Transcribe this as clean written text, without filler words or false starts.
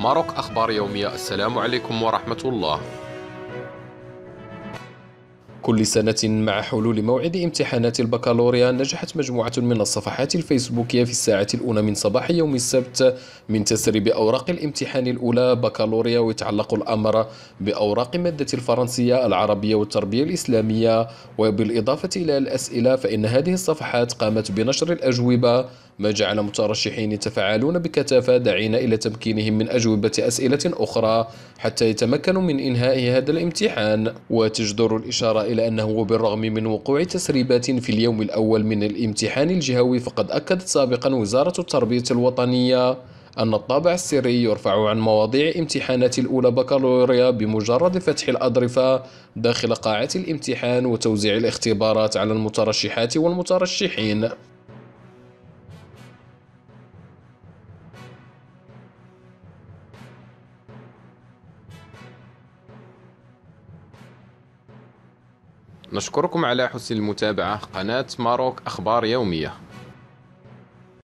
ماروك أخبار يومية. السلام عليكم ورحمة الله. كل سنة مع حلول موعد امتحانات البكالوريا نجحت مجموعة من الصفحات الفيسبوكية في الساعة الأولى من صباح يوم السبت من تسريب أوراق الامتحان الأولى بكالوريا، ويتعلق الأمر بأوراق مادة الفرنسية العربية والتربية الإسلامية. وبالإضافة إلى الأسئلة، فإن هذه الصفحات قامت بنشر الأجوبة، ما جعل مترشحين يتفاعلون بكثافة، داعين إلى تمكينهم من أجوبة أسئلة أخرى حتى يتمكنوا من إنهاء هذا الامتحان. وتجدر الإشارة إلى أنه وبالرغم من وقوع تسريبات في اليوم الأول من الامتحان الجهوي، فقد أكدت سابقا وزارة التربية الوطنية أن الطابع السري يرفع عن مواضيع امتحانات الأولى بكالوريا بمجرد فتح الأظرفة داخل قاعة الامتحان وتوزيع الاختبارات على المترشحات والمترشحين. نشكركم على حسن المتابعة. قناة ماروك أخبار يومية.